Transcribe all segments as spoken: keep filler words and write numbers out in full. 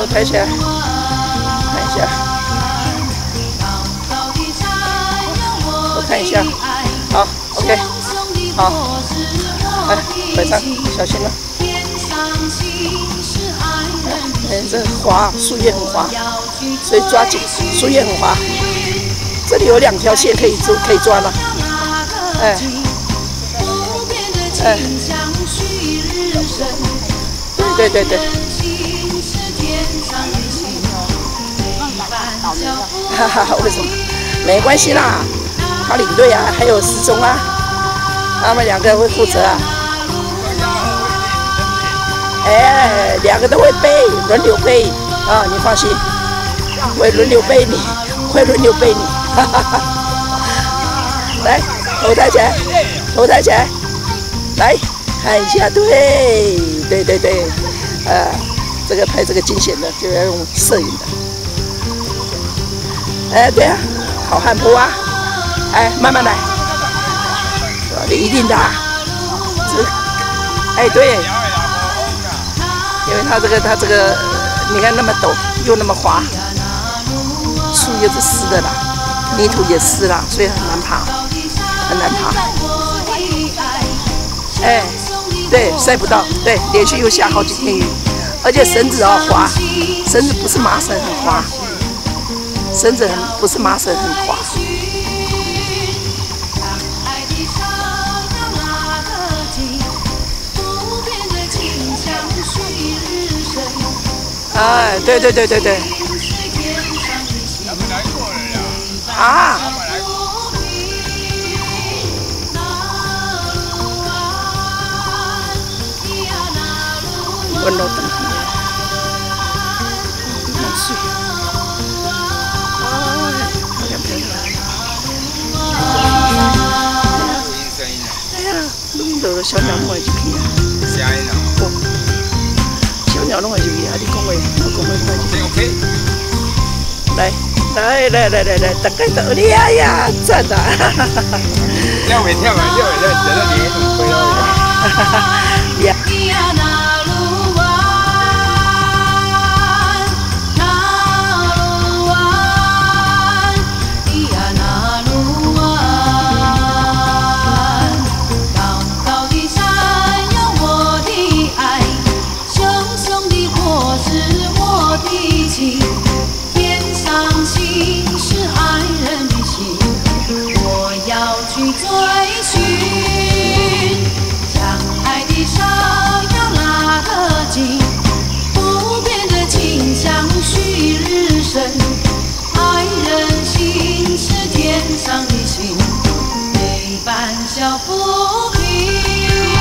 头抬起来，看一下，我看一下，好 ，OK， 好，来，摆上，小心了。哎，这滑，树叶很滑，所以抓紧，树叶很滑。这里有两条线可以抓，可以抓了。哎，哎，对对对对。哈哈，为什么？没关系啦，他领队啊，还有时钟啊，他们两个会负责啊。哎，两个都会背，轮流背啊，你放心，会轮流背你，会轮流背你。哈哈哈。来，头抬起来，头抬起来，来看一下，对对对对，呃，这个拍这个惊险的就要用摄影的。哎，对啊，好汉坡啊！哎，慢慢来，你一定的、啊。这，哎，对，因为它这个它这个，你看那么陡，又那么滑，树叶是湿的啦，泥土也湿啦，所以很难爬，很难爬。哎，对，晒不到，对，连续又下好几天雨，而且绳子哦滑，绳子不是麻绳很滑。绳子很不是麻绳很滑，哎，对对对对对，啊，温柔等候，满水。录了小鸟拢会入去啊！声音啊！哦，小鸟拢会入去啊！你讲话，我讲话快点。OK。来来来来来来，大家都厉害呀！赞啊！跳袂跳啊？跳袂跳？跳到你很贵哦！哈哈哈！呀。 天上星是爱人的心，我要去追寻，将爱的烧要拉得紧，不变的情相许日深，爱人心是天上的星，陪伴小浮萍。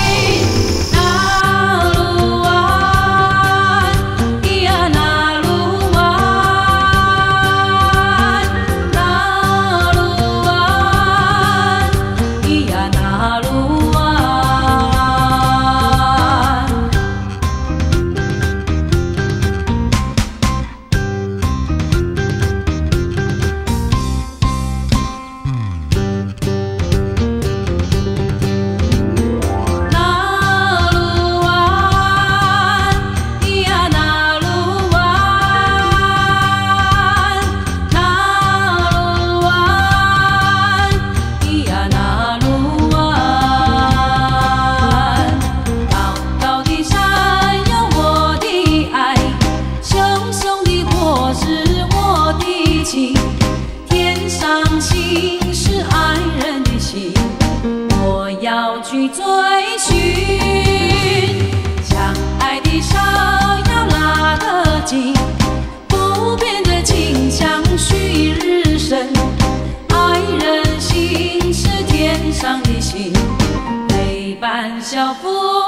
天上星是爱人的心，我要去追寻，将爱的烧要拉得紧，不变的情相许日深，爱人心是天上的星，陪伴小浮